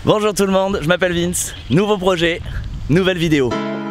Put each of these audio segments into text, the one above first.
Bonjour tout le monde, je m'appelle Vince, nouveau projet, nouvelle vidéo.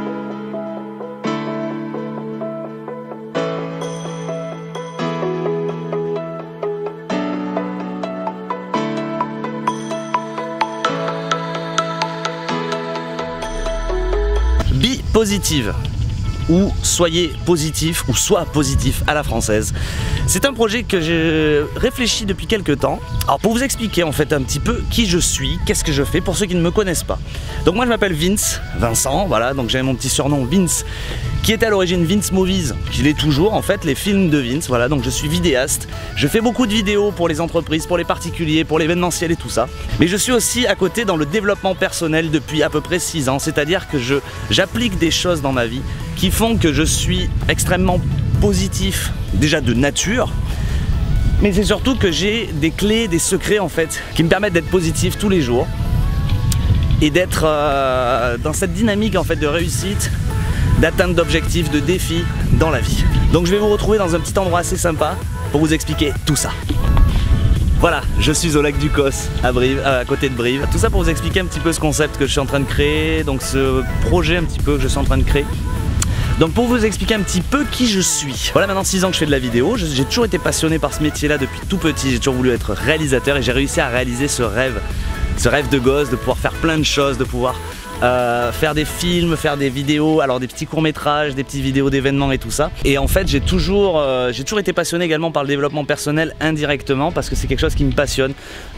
Be positive, ou soyez positif, ou sois positif à la française. C'est un projet que j'ai réfléchi depuis quelques temps. Alors pour vous expliquer en fait un petit peu qui je suis, qu'est-ce que je fais pour ceux qui ne me connaissent pas. Donc moi je m'appelle Vincent, voilà, donc j'ai mon petit surnom Vince, qui était à l'origine Vince Movies, qui l'est toujours en fait, les films de Vince, voilà, donc je suis vidéaste. Je fais beaucoup de vidéos pour les entreprises, pour les particuliers, pour l'événementiel et tout ça. Mais je suis aussi à côté dans le développement personnel depuis à peu près 6 ans, c'est-à-dire que j'applique des choses dans ma vie qui font que je suis extrêmement positif, déjà de nature, mais c'est surtout que j'ai des clés, des secrets en fait, qui me permettent d'être positif tous les jours et d'être dans cette dynamique en fait de réussite, d'atteinte d'objectifs, de défis dans la vie. Donc je vais vous retrouver dans un petit endroit assez sympa pour vous expliquer tout ça. Voilà, je suis au lac du Causse, à Brive, à côté de Brive. Tout ça pour vous expliquer un petit peu ce concept que je suis en train de créer, donc ce projet un petit peu que je suis en train de créer. Donc pour vous expliquer un petit peu qui je suis. Voilà, maintenant 6 ans que je fais de la vidéo, j'ai toujours été passionné par ce métier là depuis tout petit, j'ai toujours voulu être réalisateur et j'ai réussi à réaliser ce rêve de gosse, de pouvoir faire plein de choses, de pouvoir faire des films, faire des vidéos, alors des petits courts-métrages, des petites vidéos d'événements et tout ça. Et en fait j'ai toujours été passionné également par le développement personnel indirectement parce que c'est quelque chose qui me passionne,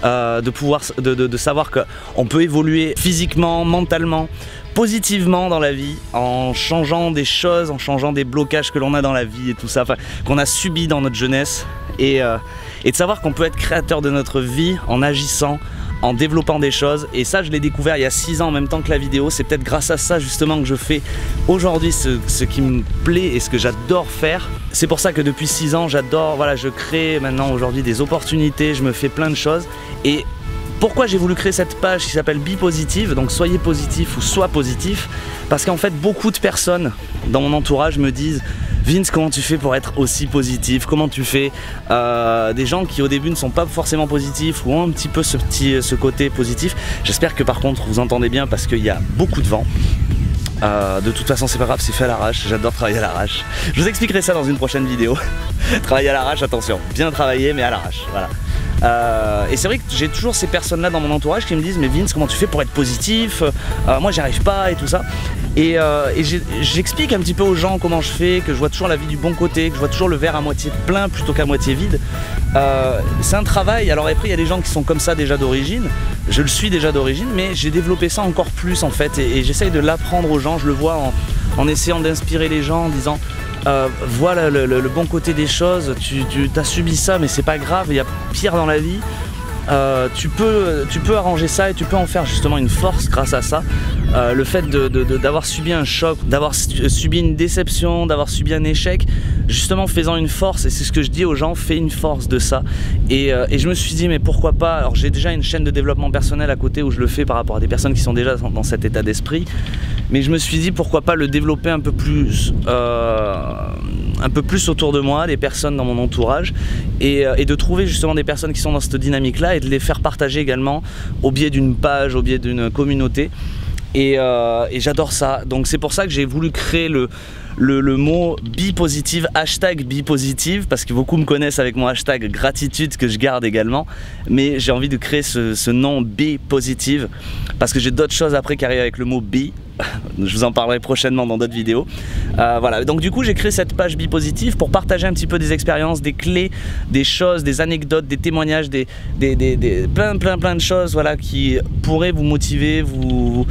de savoir qu'on peut évoluer physiquement, mentalement, positivement dans la vie, en changeant des choses, en changeant des blocages que l'on a dans la vie et tout ça, enfin, qu'on a subi dans notre jeunesse, et de savoir qu'on peut être créateur de notre vie en agissant, en développant des choses. Et ça je l'ai découvert il y a 6 ans en même temps que la vidéo. C'est peut-être grâce à ça justement que je fais aujourd'hui ce qui me plaît et ce que j'adore faire. C'est pour ça que depuis 6 ans j'adore, voilà, je crée maintenant aujourd'hui des opportunités, je me fais plein de choses. Et pourquoi j'ai voulu créer cette page qui s'appelle Be Positive, donc soyez positif ou sois positif, parce qu'en fait beaucoup de personnes dans mon entourage me disent Vince, comment tu fais pour être aussi positif? Comment tu fais? Des gens qui au début ne sont pas forcément positifs ou ont un petit peu ce côté positif. J'espère que par contre vous entendez bien parce qu'il y a beaucoup de vent. De toute façon c'est pas grave, c'est fait à l'arrache, j'adore travailler à l'arrache. Je vous expliquerai ça dans une prochaine vidéo. Travailler à l'arrache, attention, bien travailler mais à l'arrache, voilà. Et c'est vrai que j'ai toujours ces personnes là dans mon entourage qui me disent mais Vince, comment tu fais pour être positif? Moi j'y arrive pas et tout ça. Et j'explique un petit peu aux gens comment je fais, que je vois toujours la vie du bon côté, que je vois toujours le verre à moitié plein plutôt qu'à moitié vide. C'est un travail, alors après il y a des gens qui sont comme ça déjà d'origine, je le suis déjà d'origine, mais j'ai développé ça encore plus en fait, et j'essaye de l'apprendre aux gens, je le vois en essayant d'inspirer les gens, en disant voilà le bon côté des choses, tu as subi ça mais c'est pas grave, il y a pire dans la vie. Tu peux arranger ça et tu peux en faire justement une force grâce à ça. Le fait d'avoir subi un choc, d'avoir subi une déception, d'avoir subi un échec, justement faisant une force, et c'est ce que je dis aux gens, fais une force de ça. Et je me suis dit mais pourquoi pas, alors j'ai déjà une chaîne de développement personnel à côté où je le fais par rapport à des personnes qui sont déjà dans cet état d'esprit, mais je me suis dit pourquoi pas le développer un peu plus autour de moi, des personnes dans mon entourage, et de trouver justement des personnes qui sont dans cette dynamique là et de les faire partager également au biais d'une page, au biais d'une communauté, et j'adore ça. Donc c'est pour ça que j'ai voulu créer le mot Be Positive, hashtag Be Positive, parce que beaucoup me connaissent avec mon hashtag gratitude que je garde également, mais j'ai envie de créer ce nom Be Positive parce que j'ai d'autres choses après qui arrivent avec le mot Be. Je vous en parlerai prochainement dans d'autres vidéos. Voilà, donc du coup j'ai créé cette page Be Positive pour partager un petit peu des expériences, des clés, des choses, des anecdotes, des témoignages, plein de choses, voilà, qui pourraient vous motiver, vous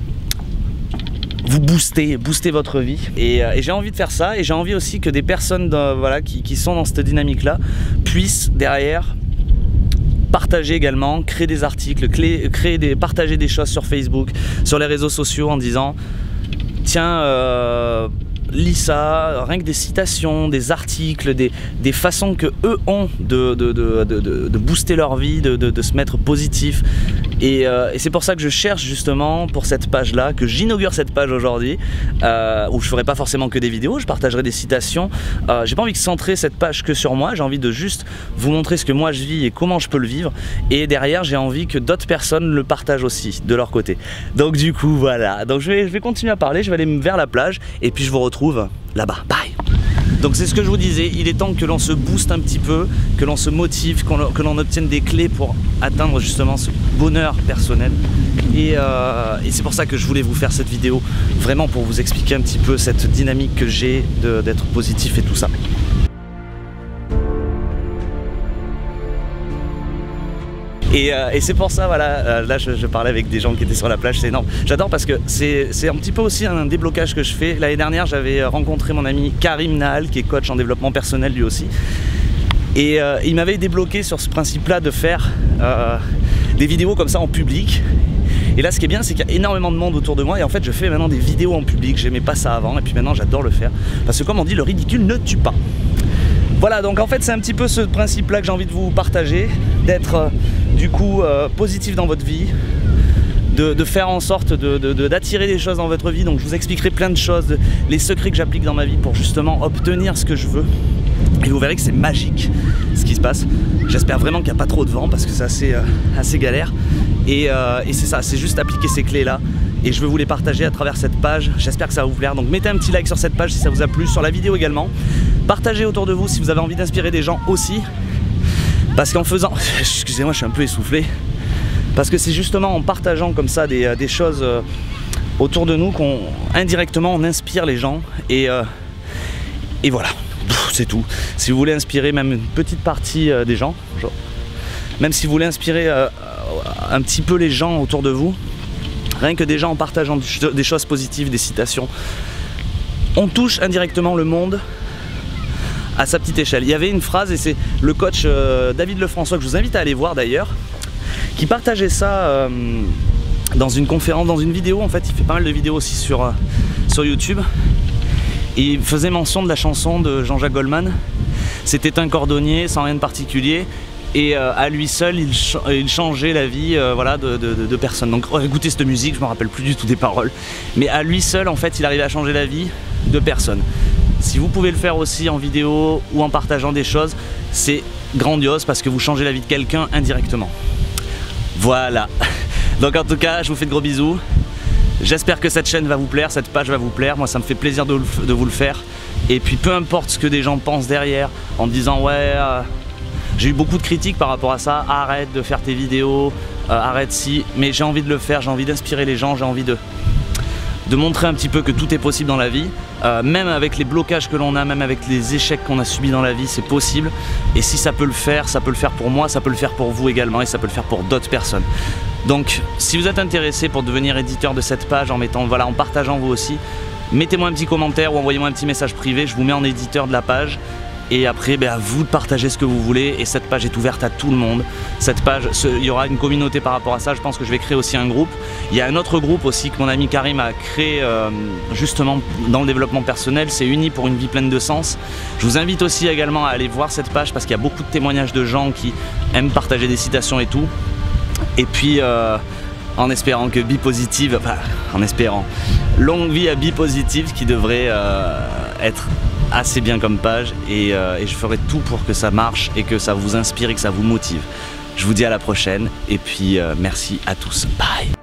booster votre vie, et j'ai envie de faire ça, et j'ai envie aussi que des personnes voilà, qui sont dans cette dynamique là puissent derrière partager également, créer des articles, partager des choses sur Facebook, sur les réseaux sociaux en disant tiens lis ça, rien que des citations, des articles, des façons que eux ont de booster leur vie, de se mettre positif. Et c'est pour ça que je cherche justement pour cette page là, que j'inaugure cette page aujourd'hui, où je ferai pas forcément que des vidéos, je partagerai des citations. J'ai pas envie de centrer cette page que sur moi, j'ai envie de juste vous montrer ce que moi je vis et comment je peux le vivre, et derrière j'ai envie que d'autres personnes le partagent aussi de leur côté. Donc du coup voilà, donc je vais continuer à parler, je vais aller vers la plage et puis je vous retrouve là-bas. Bye. Donc c'est ce que je vous disais, il est temps que l'on se booste un petit peu, que l'on se motive, que l'on obtienne des clés pour atteindre justement ce bonheur personnel. Et c'est pour ça que je voulais vous faire cette vidéo, vraiment pour vous expliquer un petit peu cette dynamique que j'ai d'être positif et tout ça. Et c'est pour ça, voilà, là je parlais avec des gens qui étaient sur la plage, c'est énorme. J'adore parce que c'est un petit peu aussi un déblocage que je fais. L'année dernière, j'avais rencontré mon ami Karim Nahal, qui est coach en développement personnel lui aussi. Et il m'avait débloqué sur ce principe-là de faire des vidéos comme ça en public. Et là, ce qui est bien, c'est qu'il y a énormément de monde autour de moi. Et en fait, je fais maintenant des vidéos en public. J'aimais pas ça avant. Et puis maintenant, j'adore le faire. Parce que comme on dit, le ridicule ne tue pas. Voilà, donc en fait c'est un petit peu ce principe-là que j'ai envie de vous partager, d'être du coup positif dans votre vie, de faire en sorte d'attirer des choses dans votre vie. Donc je vous expliquerai plein de choses, les secrets que j'applique dans ma vie pour justement obtenir ce que je veux. Et vous verrez que c'est magique ce qui se passe. J'espère vraiment qu'il n'y a pas trop de vent parce que c'est assez galère. Et c'est ça, c'est juste appliquer ces clés-là. Et je veux vous les partager à travers cette page. J'espère que ça va vous plaire. Donc mettez un petit like sur cette page si ça vous a plu, sur la vidéo également. Partagez autour de vous si vous avez envie d'inspirer des gens aussi. Parce qu'en faisant... Excusez-moi, je suis un peu essoufflé. Parce que c'est justement en partageant comme ça des choses autour de nous qu'indirectement on inspire les gens. Et voilà, c'est tout. Si vous voulez inspirer même une petite partie des gens, genre, même si vous voulez inspirer un petit peu les gens autour de vous, rien que des gens en partageant des choses positives, des citations, on touche indirectement le monde à sa petite échelle. Il y avait une phrase, et c'est le coach David Lefrançois, que je vous invite à aller voir d'ailleurs, qui partageait ça dans une conférence, dans une vidéo. En fait, il fait pas mal de vidéos aussi sur YouTube. Et il faisait mention de la chanson de Jean-Jacques Goldman. C'était un cordonnier sans rien de particulier. Et à lui seul, il changeait la vie voilà, de personnes. Donc écoutez cette musique, je me rappelle plus du tout des paroles. Mais à lui seul, en fait, il arrivait à changer la vie de personnes. Si vous pouvez le faire aussi en vidéo ou en partageant des choses, c'est grandiose parce que vous changez la vie de quelqu'un indirectement. Voilà. Donc en tout cas, je vous fais de gros bisous. J'espère que cette chaîne va vous plaire, cette page va vous plaire. Moi, ça me fait plaisir de vous le faire. Et puis peu importe ce que des gens pensent derrière, en me disant ouais... j'ai eu beaucoup de critiques par rapport à ça, arrête de faire tes vidéos, arrête si, mais j'ai envie de le faire, j'ai envie d'inspirer les gens, j'ai envie de montrer un petit peu que tout est possible dans la vie, même avec les blocages que l'on a, même avec les échecs qu'on a subis dans la vie, c'est possible. Et si ça peut le faire pour moi, ça peut le faire pour vous également, et ça peut le faire pour d'autres personnes. Donc si vous êtes intéressé pour devenir éditeur de cette page en mettant, voilà, en partageant vous aussi, mettez-moi un petit commentaire ou envoyez-moi un petit message privé, je vous mets en éditeur de la page. Et après, à vous de partager ce que vous voulez. Et cette page est ouverte à tout le monde. Cette page, il y aura une communauté par rapport à ça. Je pense que je vais créer aussi un groupe. Il y a un autre groupe aussi que mon ami Karim a créé justement dans le développement personnel. C'est Unis pour une vie pleine de sens. Je vous invite aussi également à aller voir cette page parce qu'il y a beaucoup de témoignages de gens qui aiment partager des citations et tout. Et puis, en espérant que Bipositive, enfin, en espérant, longue vie à Bipositive qui devrait être assez bien comme page, et je ferai tout pour que ça marche et que ça vous inspire et que ça vous motive. Je vous dis à la prochaine et puis merci à tous. Bye.